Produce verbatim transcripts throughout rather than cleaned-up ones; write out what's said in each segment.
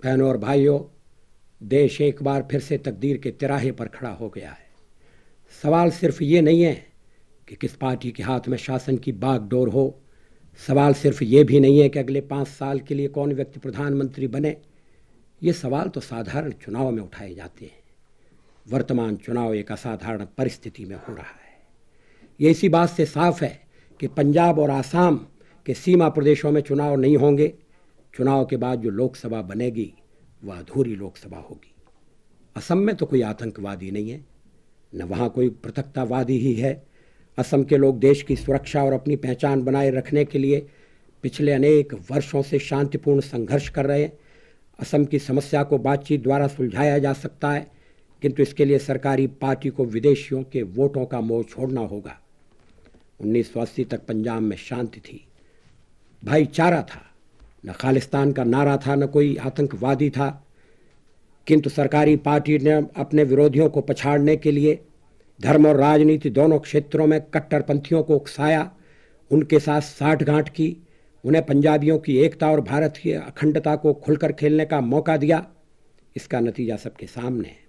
बहनों और भाइयों, देश एक बार फिर से तकदीर के तिराहे पर खड़ा हो गया है। सवाल सिर्फ ये नहीं है कि किस पार्टी के हाथ में शासन की बागडोर हो। सवाल सिर्फ ये भी नहीं है कि अगले पाँच साल के लिए कौन व्यक्ति प्रधानमंत्री बने। ये सवाल तो साधारण चुनाव में उठाए जाते हैं। वर्तमान चुनाव एक असाधारण परिस्थिति में हो रहा है। ये इसी बात से साफ है कि पंजाब और आसाम के सीमा प्रदेशों में चुनाव नहीं होंगे। चुनाव के बाद जो लोकसभा बनेगी वह अधूरी लोकसभा होगी। असम में तो कोई आतंकवादी नहीं है, न वहाँ कोई पृथकतावादी ही है। असम के लोग देश की सुरक्षा और अपनी पहचान बनाए रखने के लिए पिछले अनेक वर्षों से शांतिपूर्ण संघर्ष कर रहे हैं। असम की समस्या को बातचीत द्वारा सुलझाया जा सकता है, किंतु इसके लिए सरकारी पार्टी को विदेशियों के वोटों का मोह छोड़ना होगा। उन्नीस सौ अस्सी तक पंजाब में शांति थी, भाईचारा था, न खालिस्तान का नारा था, न कोई आतंकवादी था। किंतु सरकारी पार्टी ने अपने विरोधियों को पछाड़ने के लिए धर्म और राजनीति दोनों क्षेत्रों में कट्टरपंथियों को उकसाया, उनके साथ साठगांठ की, उन्हें पंजाबियों की एकता और भारत की अखंडता को खुलकर खेलने का मौका दिया। इसका नतीजा सबके सामने है।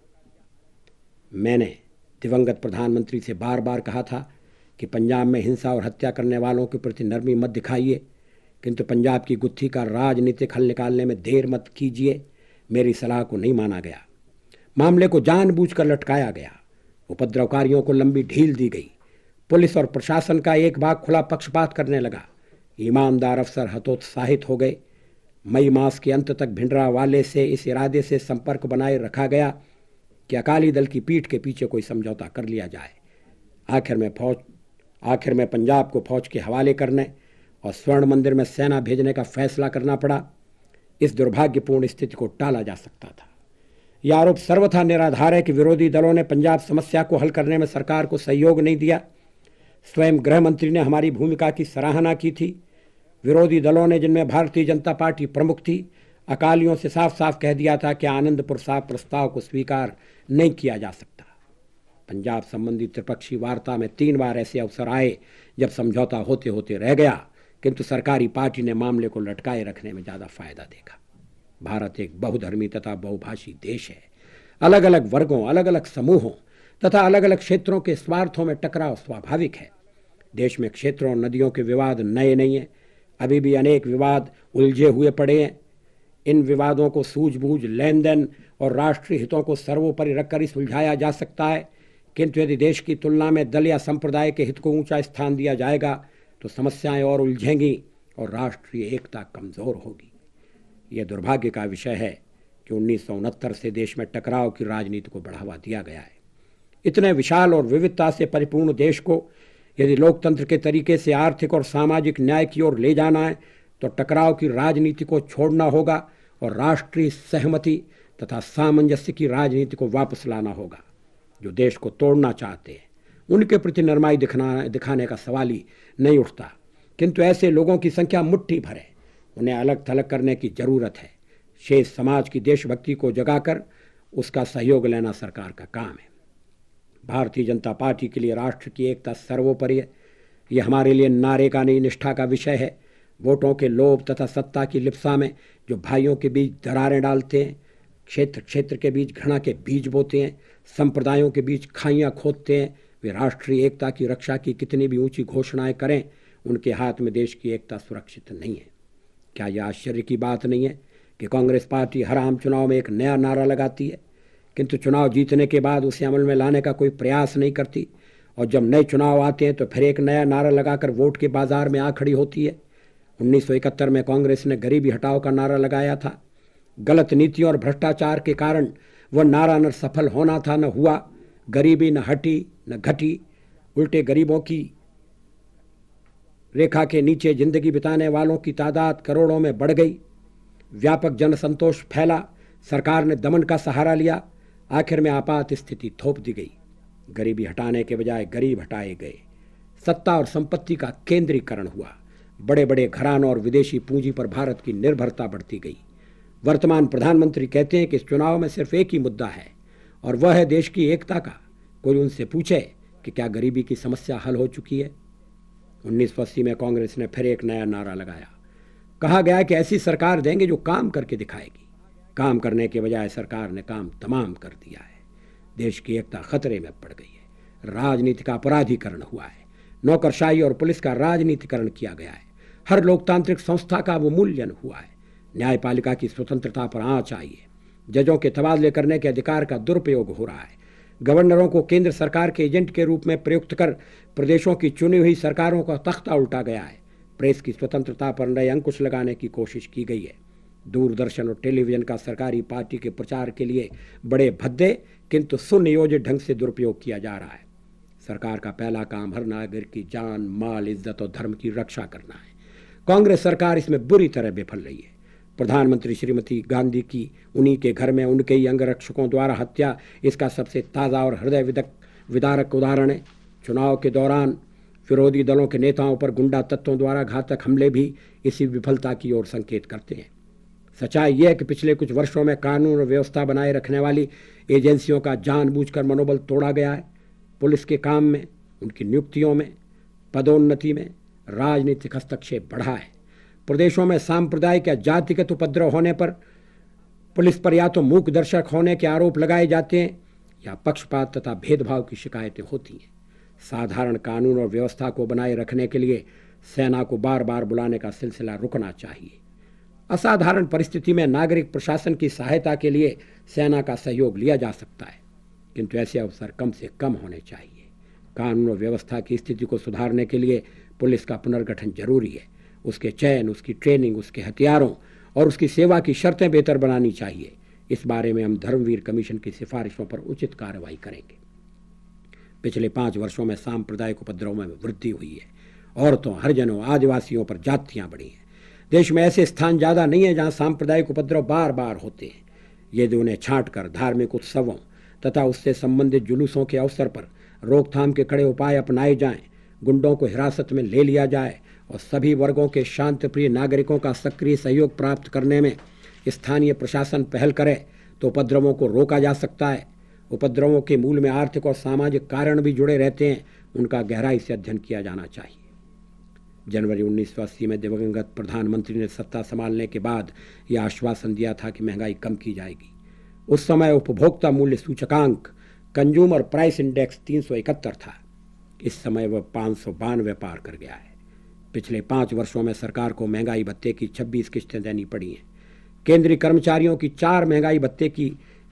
मैंने दिवंगत प्रधानमंत्री से बार बार कहा था कि पंजाब में हिंसा और हत्या करने वालों के प्रति नरमी मत दिखाइए, किंतु पंजाब की गुत्थी का राजनीतिक हल निकालने में देर मत कीजिए। मेरी सलाह को नहीं माना गया। मामले को जानबूझकर लटकाया गया। उपद्रवकारियों को लंबी ढील दी गई। पुलिस और प्रशासन का एक भाग खुला पक्षपात करने लगा। ईमानदार अफसर हतोत्साहित हो गए। मई मास के अंत तक भिंडरावाले से इस इरादे से संपर्क बनाए रखा गया कि अकाली दल की पीठ के पीछे कोई समझौता कर लिया जाए। आखिर में फौज आखिर में पंजाब को फौज के हवाले करने और स्वर्ण मंदिर में सेना भेजने का फैसला करना पड़ा। इस दुर्भाग्यपूर्ण स्थिति को टाला जा सकता था। यह आरोप सर्वथा निराधार है कि विरोधी दलों ने पंजाब समस्या को हल करने में सरकार को सहयोग नहीं दिया। स्वयं गृह मंत्री ने हमारी भूमिका की सराहना की थी। विरोधी दलों ने, जिनमें भारतीय जनता पार्टी प्रमुख थी, अकालियों से साफ साफ कह दिया था कि आनंदपुर साहब प्रस्ताव को स्वीकार नहीं किया जा सकता। पंजाब संबंधी त्रिपक्षीय वार्ता में तीन बार ऐसे अवसर आए जब समझौता होते होते रह गया, किंतु सरकारी पार्टी ने मामले को लटकाए रखने में ज़्यादा फायदा देखा। भारत एक बहुधर्मी तथा बहुभाषी देश है। अलग अलग वर्गों, अलग अलग समूहों तथा अलग अलग क्षेत्रों के स्वार्थों में टकराव स्वाभाविक है। देश में क्षेत्रों और नदियों के विवाद नए नहीं हैं। अभी भी अनेक विवाद उलझे हुए पड़े हैं। इन विवादों को सूझबूझ, लेन देन और राष्ट्रीय हितों को सर्वोपरि रखकर ही सुलझाया जा सकता है। किंतु यदि देश की तुलना में दल या संप्रदाय के हित को ऊंचा स्थान दिया जाएगा तो समस्याएं और उलझेंगी और राष्ट्रीय एकता कमजोर होगी। यह दुर्भाग्य का विषय है कि उन्नीस सौ उनहत्तर से देश में टकराव की राजनीति को बढ़ावा दिया गया है। इतने विशाल और विविधता से परिपूर्ण देश को यदि लोकतंत्र के तरीके से आर्थिक और सामाजिक न्याय की ओर ले जाना है तो टकराव की राजनीति को छोड़ना होगा और राष्ट्रीय सहमति तथा सामंजस्य की राजनीति को वापस लाना होगा। जो देश को तोड़ना चाहते हैं उनके प्रति नरमाई दिखाना दिखाने का सवाल ही नहीं उठता, किंतु ऐसे लोगों की संख्या मुट्ठी भर है। उन्हें अलग थलग करने की जरूरत है। शेष समाज की देशभक्ति को जगाकर उसका सहयोग लेना सरकार का काम है। भारतीय जनता पार्टी के लिए राष्ट्र की एकता सर्वोपरि है। यह हमारे लिए नारे का नहीं, निष्ठा का विषय है। वोटों के लोभ तथा सत्ता की लिप्सा में जो भाइयों के बीच दरारें डालते हैं, क्षेत्र क्षेत्र के बीच घृणा के बीज बोते हैं, संप्रदायों के बीच खाइयाँ खोदते हैं, वे राष्ट्रीय एकता की रक्षा की कितनी भी ऊंची घोषणाएं करें, उनके हाथ में देश की एकता सुरक्षित नहीं है। क्या यह आश्चर्य की बात नहीं है कि कांग्रेस पार्टी हर आम चुनाव में एक नया नारा लगाती है, किंतु चुनाव जीतने के बाद उसे अमल में लाने का कोई प्रयास नहीं करती, और जब नए चुनाव आते हैं तो फिर एक नया नारा लगाकर वोट के बाजार में आ खड़ी होती है। उन्नीस सौ इकहत्तर में कांग्रेस ने गरीबी हटाओ का नारा लगाया था। गलत नीतियों और भ्रष्टाचार के कारण वह नारा न सफल होना था, न हुआ। गरीबी न हटी न घटी, उल्टे गरीबों की रेखा के नीचे जिंदगी बिताने वालों की तादाद करोड़ों में बढ़ गई। व्यापक जनसंतोष फैला। सरकार ने दमन का सहारा लिया। आखिर में आपात स्थिति थोप दी गई। गरीबी हटाने के बजाय गरीब हटाए गए। सत्ता और संपत्ति का केंद्रीकरण हुआ। बड़े बड़े घरानों और विदेशी पूंजी पर भारत की निर्भरता बढ़ती गई। वर्तमान प्रधानमंत्री कहते हैं कि इस चुनाव में सिर्फ एक ही मुद्दा है और वह है देश की एकता का। कोई उनसे पूछे कि क्या गरीबी की समस्या हल हो चुकी है? उन्नीस सौ अस्सी में कांग्रेस ने फिर एक नया नारा लगाया। कहा गया कि ऐसी सरकार देंगे जो काम करके दिखाएगी। काम करने के बजाय सरकार ने काम तमाम कर दिया है। देश की एकता खतरे में पड़ गई है। राजनीति का अपराधीकरण हुआ है। नौकरशाही और पुलिस का राजनीतिकरण किया गया है। हर लोकतांत्रिक संस्था का अवमूल्यन हुआ है। न्यायपालिका की स्वतंत्रता पर आंच आई है। जजों के तबादले करने के अधिकार का दुरुपयोग हो रहा है। गवर्नरों को केंद्र सरकार के एजेंट के रूप में प्रयुक्त कर प्रदेशों की चुनी हुई सरकारों का तख्ता उल्टा गया है। प्रेस की स्वतंत्रता पर नए अंकुश लगाने की कोशिश की गई है। दूरदर्शन और टेलीविजन का सरकारी पार्टी के प्रचार के लिए बड़े भद्दे किंतु सुनियोजित ढंग से दुरुपयोग किया जा रहा है। सरकार का पहला काम हर नागरिक की जान, माल, इज्जत और धर्म की रक्षा करना है। कांग्रेस सरकार इसमें बुरी तरह विफल रही है। प्रधानमंत्री श्रीमती गांधी की उन्हीं के घर में उनके ही अंगरक्षकों द्वारा हत्या इसका सबसे ताज़ा और हृदय विदारक उदाहरण है। चुनाव के दौरान विरोधी दलों के नेताओं पर गुंडा तत्वों द्वारा घातक हमले भी इसी विफलता की ओर संकेत करते हैं। सच्चाई यह है कि पिछले कुछ वर्षों में कानून और व्यवस्था बनाए रखने वाली एजेंसियों का जानबूझकर मनोबल तोड़ा गया है। पुलिस के काम में, उनकी नियुक्तियों में, पदोन्नति में राजनीतिक हस्तक्षेप बढ़ा है। प्रदेशों में सांप्रदायिक या जातिगत उपद्रव होने पर पुलिस पर या तो मूक दर्शक होने के आरोप लगाए जाते हैं या पक्षपात तथा भेदभाव की शिकायतें होती हैं। साधारण कानून और व्यवस्था को बनाए रखने के लिए सेना को बार बार बुलाने का सिलसिला रुकना चाहिए। असाधारण परिस्थिति में नागरिक प्रशासन की सहायता के लिए सेना का सहयोग लिया जा सकता है, किंतु ऐसे अवसर कम से कम होने चाहिए। कानून और व्यवस्था की स्थिति को सुधारने के लिए पुलिस का पुनर्गठन जरूरी है। उसके चयन, उसकी ट्रेनिंग, उसके हथियारों और उसकी सेवा की शर्तें बेहतर बनानी चाहिए। इस बारे में हम धर्मवीर कमीशन की सिफारिशों पर उचित कार्रवाई करेंगे। पिछले पाँच वर्षों में सांप्रदायिक उपद्रव में वृद्धि हुई है। औरतों, हरिजनों, आदिवासियों पर जातियां बढ़ी हैं। देश में ऐसे स्थान ज़्यादा नहीं है जहां सांप्रदायिक उपद्रव बार बार होते हैं। यदि उन्हें छांट कर धार्मिक उत्सवों तथा उससे संबंधित जुलूसों के अवसर पर रोकथाम के कड़े उपाय अपनाए जाएं, गुंडों को हिरासत में ले लिया जाए और सभी वर्गों के शांतिप्रिय नागरिकों का सक्रिय सहयोग प्राप्त करने में स्थानीय प्रशासन पहल करे तो उपद्रवों को रोका जा सकता है। उपद्रवों के मूल में आर्थिक और सामाजिक कारण भी जुड़े रहते हैं, उनका गहराई से अध्ययन किया जाना चाहिए। जनवरी उन्नीस सौ अस्सी में दिवंगत प्रधानमंत्री ने सत्ता संभालने के बाद यह आश्वासन दिया था कि महंगाई कम की जाएगी। उस समय उपभोक्ता मूल्य सूचकांक कंज्यूमर प्राइस इंडेक्स तीन सौ इकहत्तर था। इस समय वह पाँच सौ बानवे पार कर गया है। पिछले पाँच वर्षों में सरकार को महंगाई भत्ते की छब्बीस किस्तें देनी पड़ी हैं। केंद्रीय कर्मचारियों की चार महंगाई भत्ते की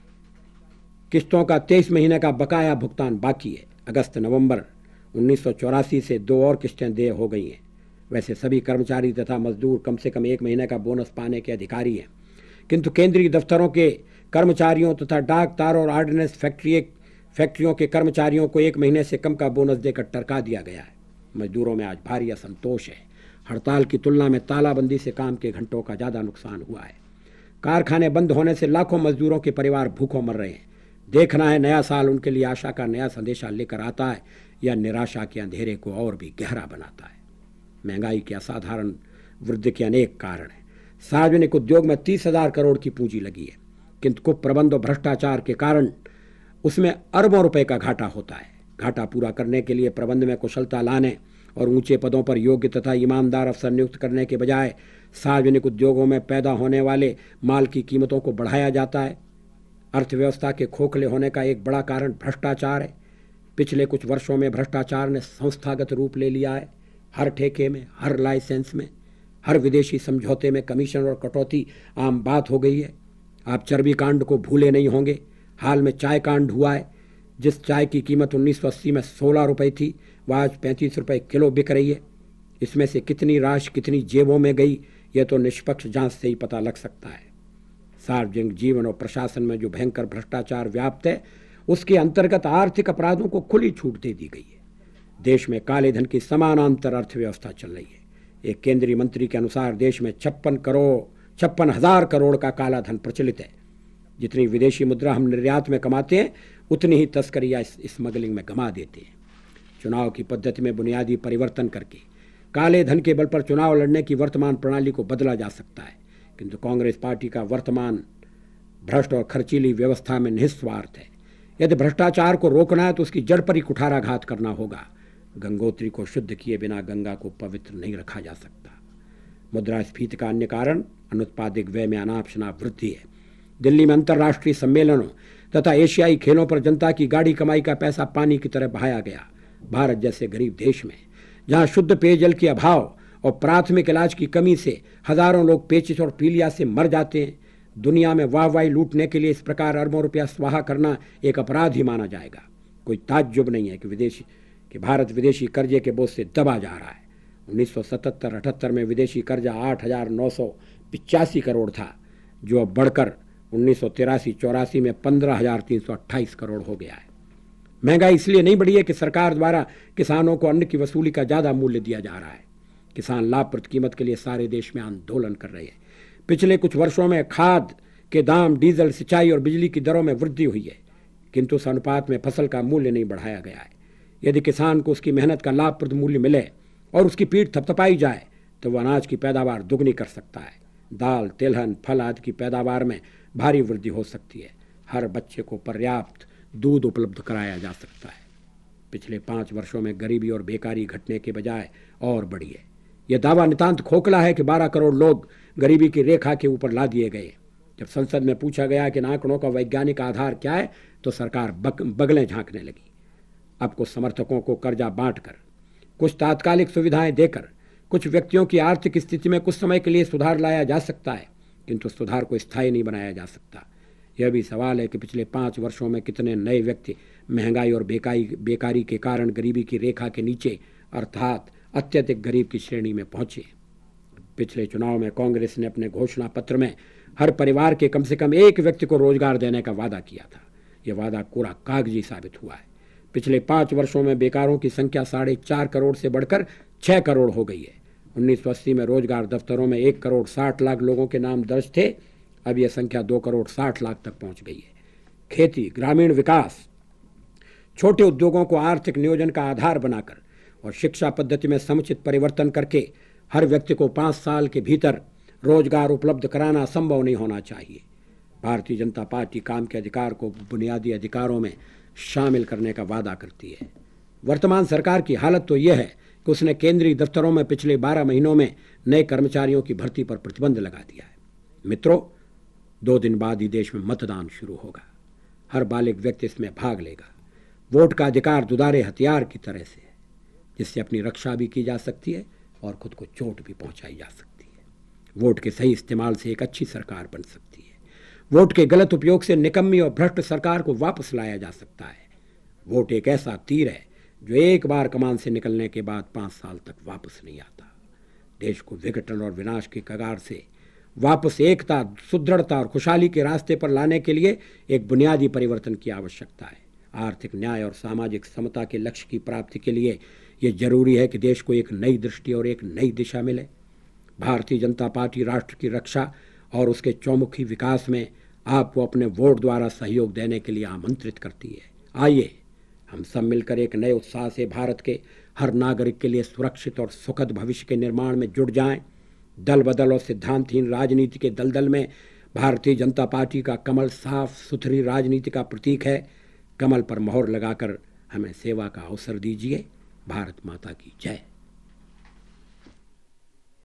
किस्तों का तेईस महीने का बकाया भुगतान बाकी है। अगस्त नवंबर उन्नीस सौ चौरासी से दो और किस्तें देय हो गई हैं। वैसे सभी कर्मचारी तथा मजदूर कम से कम एक महीने का बोनस पाने के अधिकारी हैं, किंतु केंद्रीय दफ्तरों के कर्मचारियों तथा डाक तार और ऑर्डिनेंस फैक्ट्री फैक्ट्रियों के कर्मचारियों को एक महीने से कम का बोनस देकर टरका दिया गया है। मजदूरों में आज भारी असंतोष है। हड़ताल की तुलना में तालाबंदी से काम के घंटों का ज़्यादा नुकसान हुआ है। कारखाने बंद होने से लाखों मजदूरों के परिवार भूखों मर रहे हैं। देखना है नया साल उनके लिए आशा का नया संदेशा लेकर आता है या निराशा के अंधेरे को और भी गहरा बनाता है। महंगाई के असाधारण वृद्धि के अनेक कारण हैं। सार्वजनिक उद्योग में तीस हजार करोड़ की पूंजी लगी है, किंतु कुप्रबंध और भ्रष्टाचार के कारण उसमें अरबों रुपए का घाटा होता है। घाटा पूरा करने के लिए प्रबंध में कुशलता लाने और ऊंचे पदों पर योग्य तथा ईमानदार अफसर नियुक्त करने के बजाय सार्वजनिक उद्योगों में पैदा होने वाले माल की कीमतों को बढ़ाया जाता है। अर्थव्यवस्था के खोखले होने का एक बड़ा कारण भ्रष्टाचार है। पिछले कुछ वर्षों में भ्रष्टाचार ने संस्थागत रूप ले लिया है। हर ठेके में, हर लाइसेंस में, हर विदेशी समझौते में कमीशन और कटौती आम बात हो गई है। आप चर्बी कांड को भूले नहीं होंगे। हाल में चाय कांड हुआ है। जिस चाय की कीमत उन्नीस सौ अस्सी में सोलह रुपये थी वह आज पैंतीस रुपये किलो बिक रही है। इसमें से कितनी राशि कितनी जेबों में गई यह तो निष्पक्ष जांच से ही पता लग सकता है। सार्वजनिक जीवन और प्रशासन में जो भयंकर भ्रष्टाचार व्याप्त है उसके अंतर्गत आर्थिक अपराधों को खुली छूट दे दी गई है। देश में काले धन की समानांतर अर्थव्यवस्था चल रही है। एक केंद्रीय मंत्री के अनुसार देश में छप्पन करोड़ छप्पन हजार करोड़ का काला धन प्रचलित है। जितनी विदेशी मुद्रा हम निर्यात में कमाते हैं उतनी ही तस्करी या स्मगलिंग में गंवा देते हैं। चुनाव की पद्धति में बुनियादी परिवर्तन करके काले धन के बल पर चुनाव लड़ने की वर्तमान प्रणाली को बदला जा सकता है, किंतु कांग्रेस पार्टी का वर्तमान भ्रष्ट और खर्चीली व्यवस्था में निस्वार्थ है। यदि भ्रष्टाचार को रोकना है तो उसकी जड़ पर ही कुठाराघात करना होगा। गंगोत्री को शुद्ध किए बिना गंगा को पवित्र नहीं रखा जा सकता। मुद्रास्फीति का अन्य कारण अनुत्पादिक व्यय में अनाप शनाप वृद्धि है। दिल्ली में अंतर्राष्ट्रीय सम्मेलनों तथा एशियाई खेलों पर जनता की गाढ़ी कमाई का पैसा पानी की तरह बहाया गया। भारत जैसे गरीब देश में जहां शुद्ध पेयजल के अभाव और प्राथमिक इलाज की कमी से हजारों लोग पेचिश और पीलिया से मर जाते हैं, दुनिया में वाहवाही लूटने के लिए इस प्रकार अरबों रुपया स्वाहा करना एक अपराध ही माना जाएगा। कोई ताज्जुब नहीं है कि विदेशी कि भारत विदेशी कर्जे के बोझ से दबा जा रहा है। उन्नीस सौ सतहत्तर अठहत्तर में विदेशी कर्जा आठ हजार नौ सौ पिचासी करोड़ था, जो अब बढ़कर उन्नीस सौ तिरासी चौरासी में पंद्रह हजार तीन सौ अट्ठाईस करोड़ हो गया है। महंगाई इसलिए नहीं बढ़ी है कि सरकार द्वारा किसानों को अन्न की वसूली का ज्यादा मूल्य दिया जा रहा है। किसान लाभप्रद कीमत के लिए सारे देश में आंदोलन कर रहे हैं। पिछले कुछ वर्षों में खाद के दाम, डीजल, सिंचाई और बिजली की दरों में वृद्धि हुई है, किंतु उस अनुपात में फसल का मूल्य नहीं बढ़ाया गया है। यदि किसान को उसकी मेहनत का लाभप्रद मूल्य मिले और उसकी पीठ थपथपाई जाए तो वह अनाज की पैदावार दुगनी कर सकता है। दाल, तिलहन, फल आदि की पैदावार में भारी वृद्धि हो सकती है। हर बच्चे को पर्याप्त दूध उपलब्ध कराया जा सकता है। पिछले पाँच वर्षों में गरीबी और बेकारी घटने के बजाय और बढ़ी है। यह दावा नितांत खोखला है कि बारह करोड़ लोग गरीबी की रेखा के ऊपर ला दिए गए। जब संसद में पूछा गया कि इन आंकड़ों का वैज्ञानिक आधार क्या है तो सरकार बग, बगलें झांकने लगी। अब कुछ समर्थकों को कर्जा बांटकर, कुछ तात्कालिक सुविधाएं देकर, कुछ व्यक्तियों की आर्थिक स्थिति में कुछ समय के लिए सुधार लाया जा सकता है, किंतु सुधार को स्थायी नहीं बनाया जा सकता। यह भी सवाल है कि पिछले पाँच वर्षों में कितने नए व्यक्ति महंगाई और बेकारी बेकारी के कारण गरीबी की रेखा के नीचे अर्थात अत्यधिक गरीब की श्रेणी में पहुंचे। पिछले चुनाव में कांग्रेस ने अपने घोषणा पत्र में हर परिवार के कम से कम एक व्यक्ति को रोजगार देने का वादा किया था। यह वादा कोरा कागजी साबित हुआ है। पिछले पाँच वर्षों में बेकारों की संख्या साढ़े चार करोड़ से बढ़कर छः करोड़ हो गई है। उन्नीस सौ अस्सी में रोजगार दफ्तरों में एक करोड़ साठ लाख लोगों के नाम दर्ज थे, अब यह संख्या दो करोड़ साठ लाख तक पहुंच गई है। खेती, ग्रामीण विकास, छोटे उद्योगों को आर्थिक नियोजन का आधार बनाकर और शिक्षा पद्धति में समुचित परिवर्तन करके हर व्यक्ति को पाँच साल के भीतर रोजगार उपलब्ध कराना संभव नहीं होना चाहिए। भारतीय जनता पार्टी काम के अधिकार को बुनियादी अधिकारों में शामिल करने का वादा करती है। वर्तमान सरकार की हालत तो यह है कि उसने केंद्रीय दफ्तरों में पिछले बारह महीनों में नए कर्मचारियों की भर्ती पर प्रतिबंध लगा दिया है। मित्रों, दो दिन बाद ही देश में मतदान शुरू होगा। हर बालिग व्यक्ति इसमें भाग लेगा। वोट का अधिकार दुधारे हथियार की तरह से है, जिससे अपनी रक्षा भी की जा सकती है और खुद को चोट भी पहुंचाई जा सकती है। वोट के सही इस्तेमाल से एक अच्छी सरकार बन सकती है। वोट के गलत उपयोग से निकम्मी और भ्रष्ट सरकार को वापस लाया जा सकता है। वोट एक ऐसा तीर है जो एक बार कमान से निकलने के बाद पाँच साल तक वापस नहीं आता। देश को विघटन और विनाश की कगार से वापस एकता, सुदृढ़ता और खुशहाली के रास्ते पर लाने के लिए एक बुनियादी परिवर्तन की आवश्यकता है। आर्थिक न्याय और सामाजिक समता के लक्ष्य की प्राप्ति के लिए यह जरूरी है कि देश को एक नई दृष्टि और एक नई दिशा मिले। भारतीय जनता पार्टी राष्ट्र की रक्षा और उसके चौमुखी विकास में आपको अपने वोट द्वारा सहयोग देने के लिए आमंत्रित करती है। आइए हम सब मिलकर एक नए उत्साह से भारत के हर नागरिक के लिए सुरक्षित और सुखद भविष्य के निर्माण में जुट जाएं। दल बदल और सिद्धांतहीन राजनीति के दलदल में भारतीय जनता पार्टी का कमल साफ सुथरी राजनीति का प्रतीक है। कमल पर मोहर लगाकर हमें सेवा का अवसर दीजिए। भारत माता की जय।